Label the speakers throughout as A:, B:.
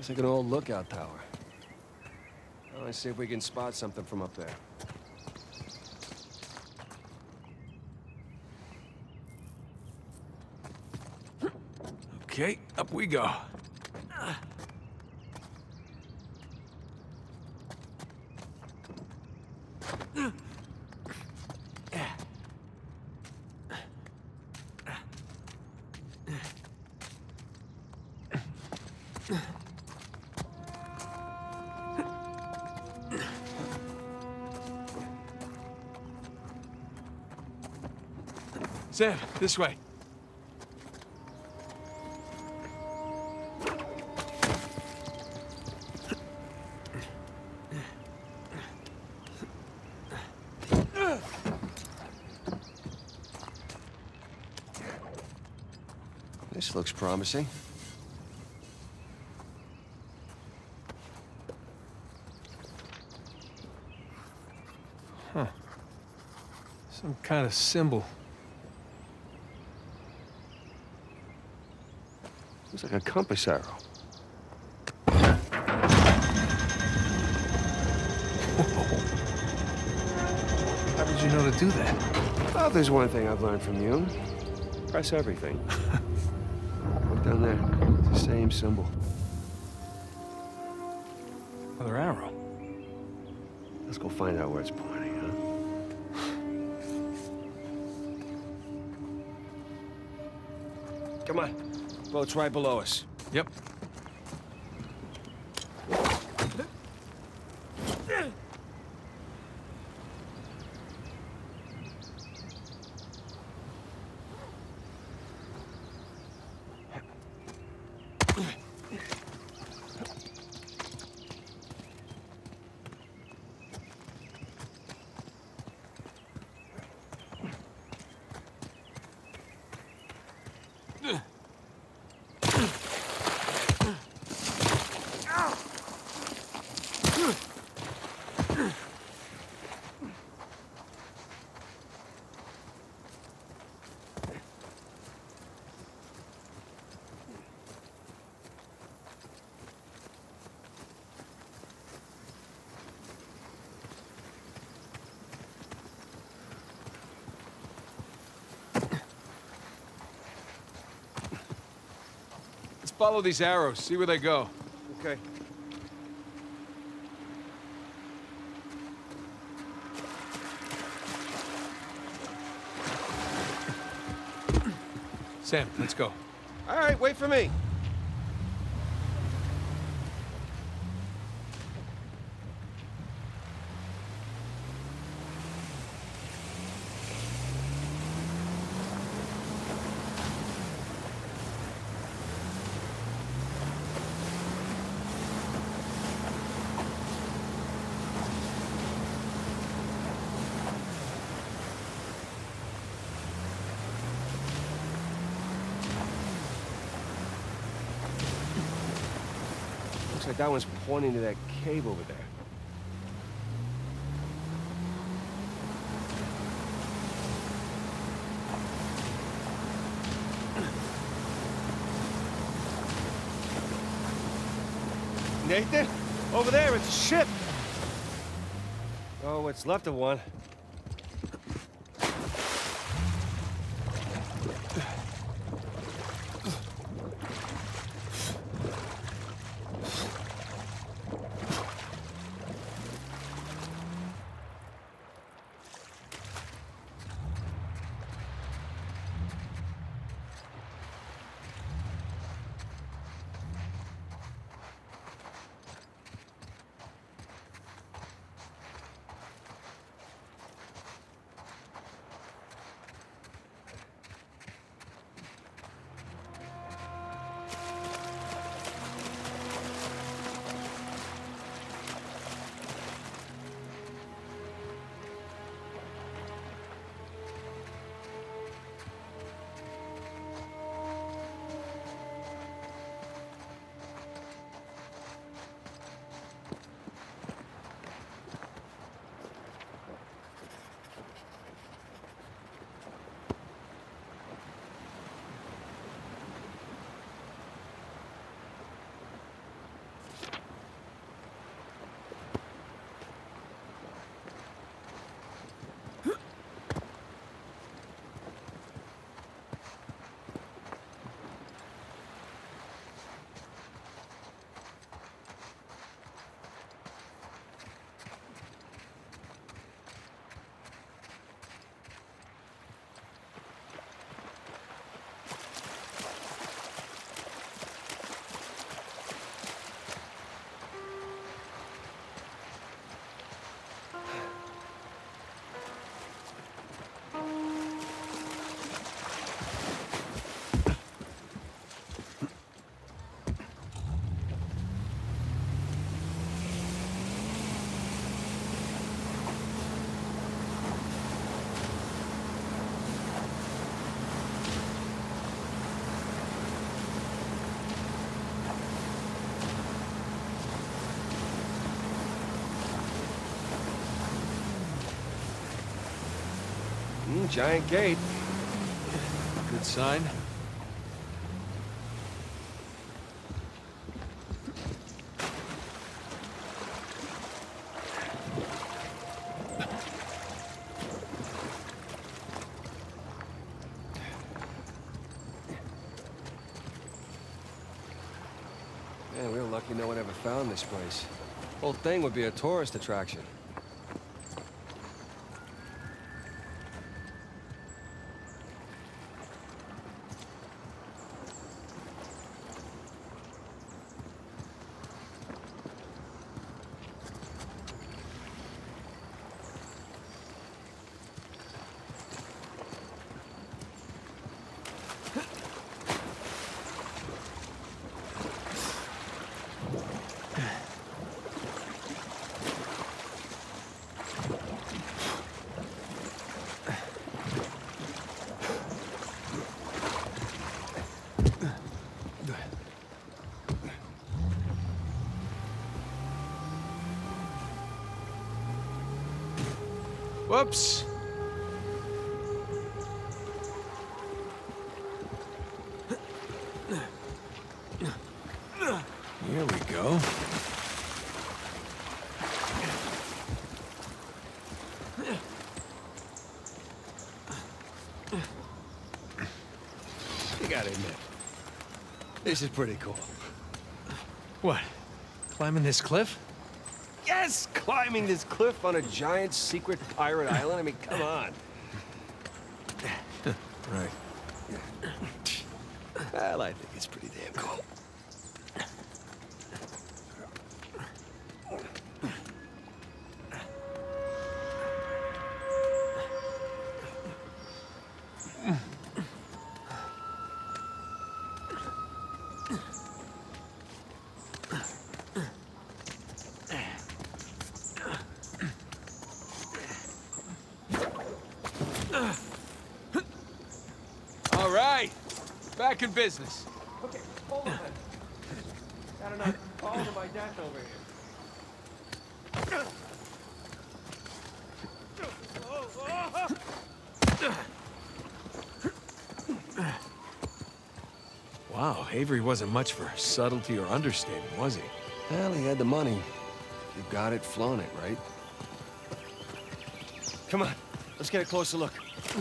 A: Looks like an old lookout tower. Let's see if we can spot something from up there.
B: Okay, up we go. Sam, this way.
A: This looks promising.
B: Huh. Some kind of symbol.
A: Looks like a compass arrow.
B: How did you know to do that?
A: Well, there's one thing I've learned from you. Press everything. Look down there. It's the same symbol.
B: Another arrow.
A: Let's go find out where it's pointing, huh? Come on. Boat's right below us.
B: Yep. Follow these arrows, see where they go.
A: Okay.
B: Sam, let's go.
A: All right, wait for me. Looks like that one's pointing to that cave over there. Nathan? Over there, it's a ship! Oh, what's left of one. Giant gate.
B: Good sign.
A: Man, we were lucky no one ever found this place. Whole thing would be a tourist attraction.
B: Whoops. Here we go.
A: You gotta admit, this is pretty cool.
B: What? Climbing this cliff?
A: Yes! Climbing this cliff on a giant secret pirate island? I mean, come on.
B: Right.
A: Well, I think it's pretty damn cool.
B: All right. Back in business.
A: Okay, hold on. Got enough fall to my death over here.
B: Wow, Avery wasn't much for subtlety or understatement, was he?
A: Well, he had the money. You got it, flown it, right? Come on, let's get a closer look.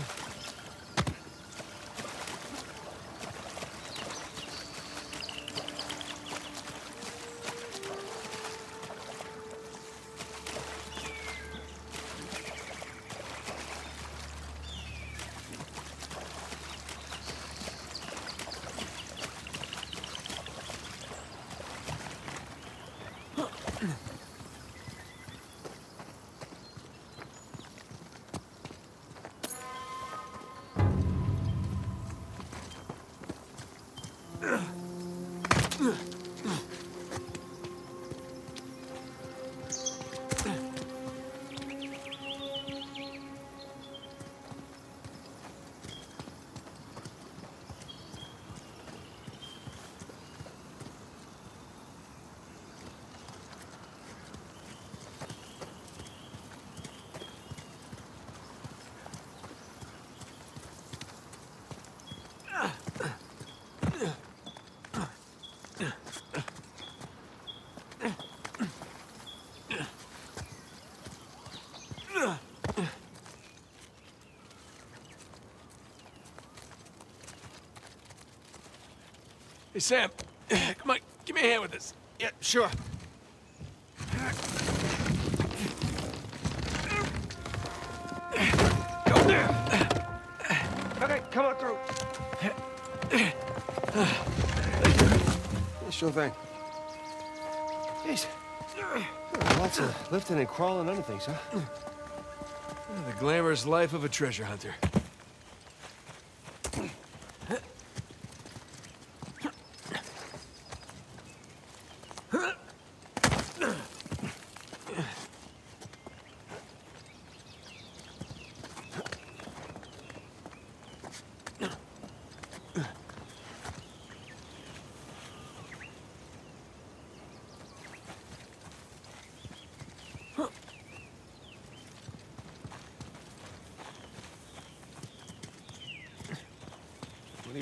B: Hey, Sam. Come on, give me a hand with this.
A: Yeah, sure. Go there! Okay, come on through. Sure thing. Jeez. Lots of lifting and crawling under things, huh?
B: The glamorous life of a treasure hunter.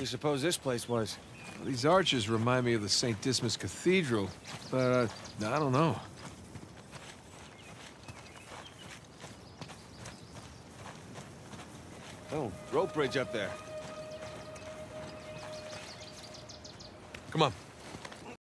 A: do you suppose this place was?
B: Well, these arches remind me of the St. Dismas Cathedral, but I don't know.
A: Oh, rope bridge up there.
B: Come on.